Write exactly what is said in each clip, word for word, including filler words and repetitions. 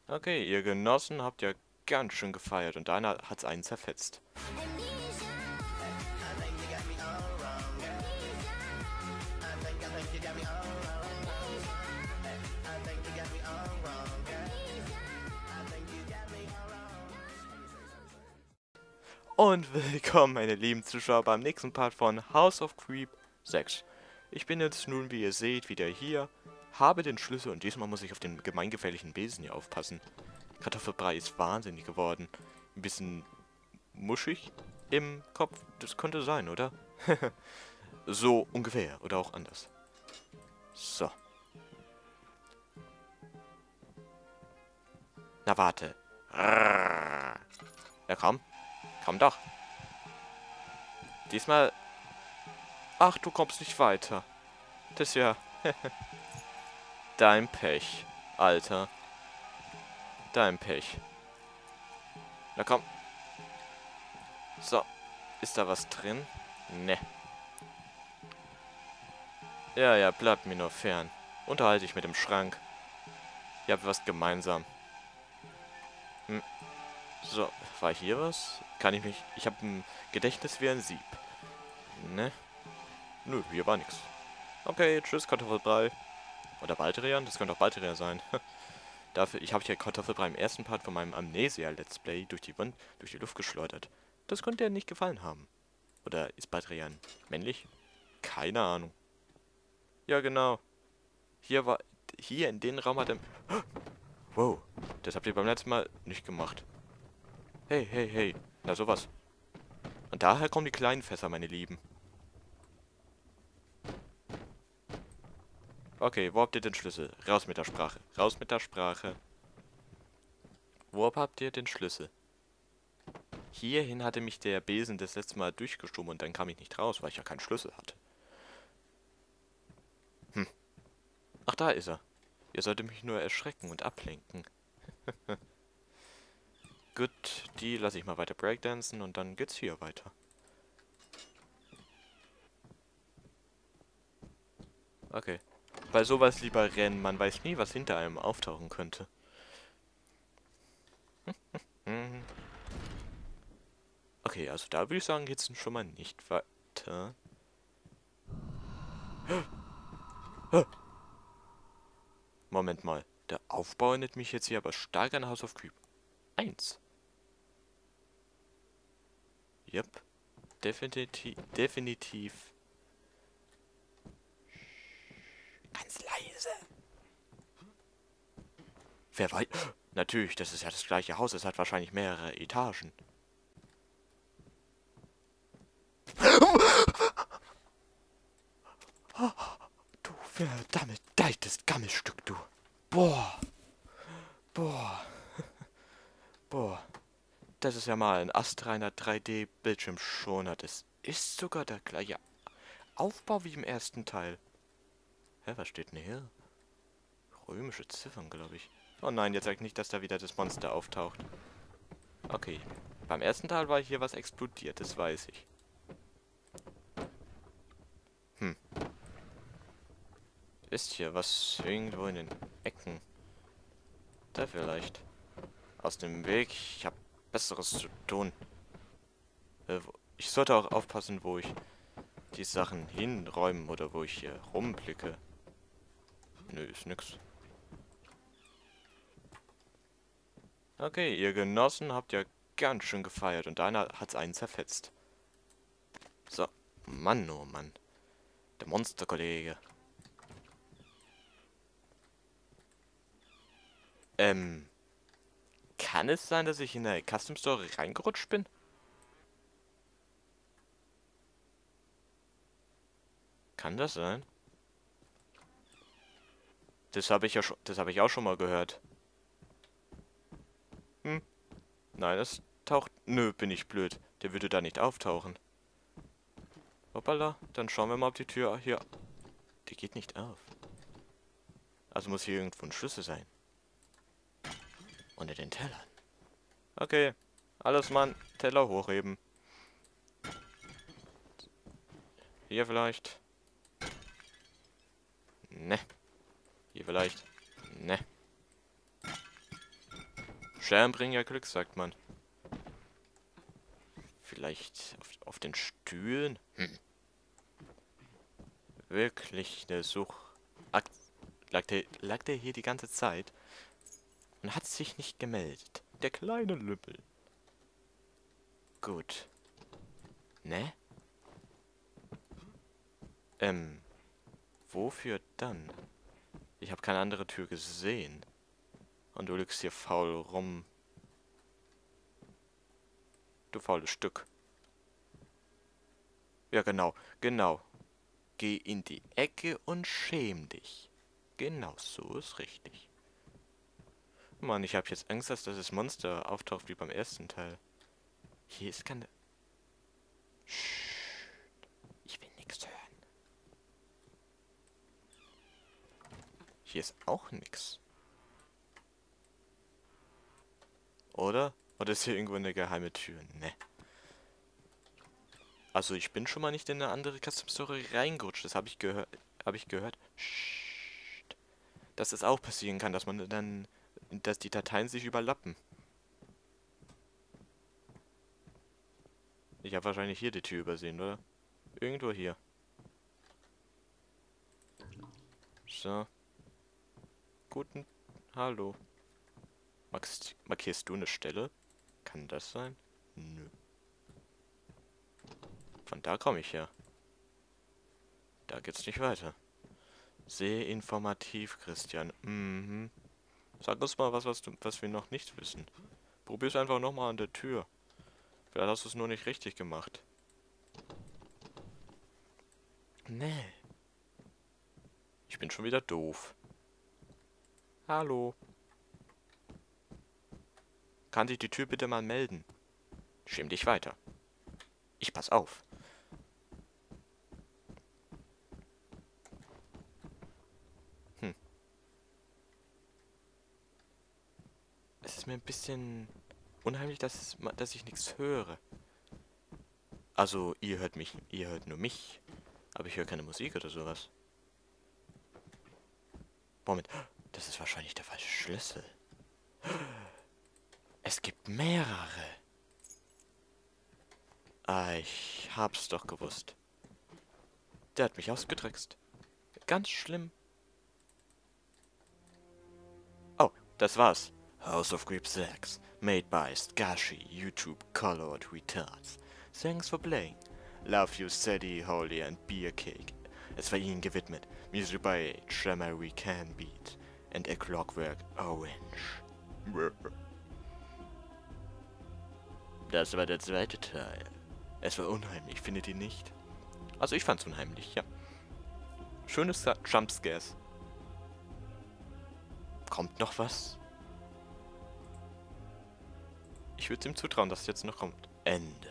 Okay, ihr Genossen habt ja ganz schön gefeiert und einer hat's einen zerfetzt. Und willkommen, meine lieben Zuschauer, beim nächsten Part von House of Creep sechs. Ich bin jetzt nun, wie ihr seht, wieder hier, habe den Schlüssel und diesmal muss ich auf den gemeingefährlichen Besen hier aufpassen. Kartoffelbrei ist wahnsinnig geworden. Ein bisschen muschig im Kopf, das könnte sein, oder? So ungefähr, oder auch anders. So. Na warte. Ja komm, komm doch. Diesmal... Ach, du kommst nicht weiter. Das ist ja... Dein Pech, Alter. Dein Pech. Na komm. So. Ist da was drin? Ne. Ja, ja, bleibt mir nur fern. Unterhalte dich mit dem Schrank. Ihr habt was gemeinsam. Hm. So, war hier was? Kann ich mich... Ich habe ein Gedächtnis wie ein Sieb. Ne? Nö, hier war nichts. Okay, tschüss, Kartoffelbrei. Oder Baldrian? Das könnte auch Baldrian sein. Dafür, ich habe hier Kartoffelbrei im ersten Part von meinem Amnesia-Let's Play durch die Wand, durch die Luft geschleudert. Das könnte dir nicht gefallen haben. Oder ist Baldrian männlich? Keine Ahnung. Ja, genau. Hier war... Hier in den Raum hat er... Wow, das habt ihr beim letzten Mal nicht gemacht. Hey, hey, hey. Na sowas. Und daher kommen die kleinen Fässer, meine Lieben. Okay, wo habt ihr den Schlüssel? Raus mit der Sprache. Raus mit der Sprache. Wo habt ihr den Schlüssel? Hierhin hatte mich der Besen das letzte Mal durchgeschoben und dann kam ich nicht raus, weil ich ja keinen Schlüssel hatte. Hm. Ach, da ist er. Ihr solltet mich nur erschrecken und ablenken. Gut, die lasse ich mal weiter breakdancen und dann geht's hier weiter. Okay. Bei sowas lieber rennen, man weiß nie, was hinter einem auftauchen könnte. Okay, also da würde ich sagen, geht's schon mal nicht weiter. Moment mal, der Aufbau erinnert mich jetzt hier aber stark an House of Creep eins. Yep, definitiv, definitiv. Ganz leise. Wer weiß? Natürlich, das ist ja das gleiche Haus, es hat wahrscheinlich mehrere Etagen. Du verdammt deites Gammelstück, du. Boah. Boah. Boah. Das ist ja mal ein astreiner drei D-Bildschirmschoner. Das ist sogar der gleiche Aufbau wie im ersten Teil. Hä, was steht denn hier? Römische Ziffern, glaube ich. Oh nein, jetzt sag nicht, dass da wieder das Monster auftaucht. Okay. Beim ersten Teil war hier was explodiert, das weiß ich. Hm. Ist hier was irgendwo in den Ecken? Da vielleicht. Aus dem Weg. Ich habe Besseres zu tun. Äh, ich sollte auch aufpassen, wo ich die Sachen hinräumen oder wo ich hier rumblicke. Nö, ist nix. Okay, ihr Genossen habt ja ganz schön gefeiert und einer hat's einen zerfetzt. So, Mann, oh Mann. Der Monsterkollege. Ähm, kann es sein, dass ich in der Custom Story reingerutscht bin? Kann das sein? Das habe ich ja schon, das habe ich auch schon mal gehört. Hm. Nein, das taucht... Nö, bin ich blöd. Der würde da nicht auftauchen. Hoppala, dann schauen wir mal, ob die Tür hier... Die geht nicht auf. Also muss hier irgendwo ein Schlüssel sein. Unter den Tellern. Okay, alles Mann, Teller hochheben. Hier vielleicht. Ne. Hier vielleicht. Ne. Scherben bringen ja Glück, sagt man. Vielleicht auf, auf den Stühlen? Hm. Wirklich eine Such... Akt lag, der, lag der hier die ganze Zeit und hat sich nicht gemeldet. Der kleine Lüppel. Gut. Ne? Ähm, wofür dann? Ich habe keine andere Tür gesehen. Und du lügst hier faul rum. Du faules Stück. Ja, genau, genau. Geh in die Ecke und schäm dich. Genau so ist richtig. Mann, ich habe jetzt Angst, dass das Monster auftaucht wie beim ersten Teil. Hier ist keine... Psst. Ich will nichts hören. Hier ist auch nichts. Oder? Oder ist hier irgendwo eine geheime Tür? Ne. Also ich bin schon mal nicht in eine andere Custom Story reingerutscht. Das habe ich gehört. Habe ich gehört. Psst. Dass es auch passieren kann, dass man dann... dass die Dateien sich überlappen. Ich habe wahrscheinlich hier die Tür übersehen, oder? Irgendwo hier. So. Guten... Hallo. Markst, markierst du eine Stelle? Kann das sein? Nö. Von da komme ich her. Da geht's nicht weiter. Sehr informativ, Christian. Mhm. Sag uns mal was, was, du, was wir noch nicht wissen. Probier's einfach nochmal an der Tür. Vielleicht hast du es nur nicht richtig gemacht. Nee. Ich bin schon wieder doof. Hallo. Kann sich die Tür bitte mal melden? Schäm dich weiter. Ich pass auf. Hm. Es ist mir ein bisschen unheimlich, dass, es, dass ich nichts höre. Also, ihr hört mich, ihr hört nur mich. Aber ich höre keine Musik oder sowas. Moment, das ist wahrscheinlich der falsche Schlüssel. Es gibt mehrere. Ah, ich hab's doch gewusst. Der hat mich ausgetrickst. Ganz schlimm. Oh, das war's. House of Creep sechs. Made by Skashi, YouTube Colored Retards. Thanks for playing. Love you, Sadie, Holy and Beer Cake. Es war ihnen gewidmet. Music by Tremor We Can Beat and A Clockwork Orange. Das war der zweite Teil. Es war unheimlich, findet ihr nicht? Also ich fand's unheimlich, ja. Schönes Jumpscares. Kommt noch was? Ich würde ihm zutrauen, dass es jetzt noch kommt. Ende.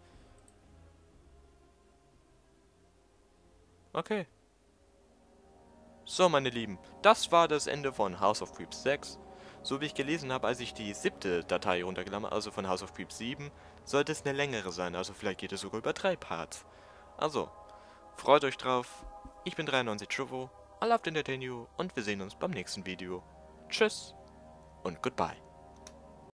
Okay. So, meine Lieben, das war das Ende von House of Creeps sechs. So wie ich gelesen habe, als ich die siebte Datei runtergeladen habe, also von House of Creeps sieben, sollte es eine längere sein, also vielleicht geht es sogar über drei Parts. Also, freut euch drauf. Ich bin dreiundneunzig Chovo, I loved entertain you und wir sehen uns beim nächsten Video. Tschüss und goodbye.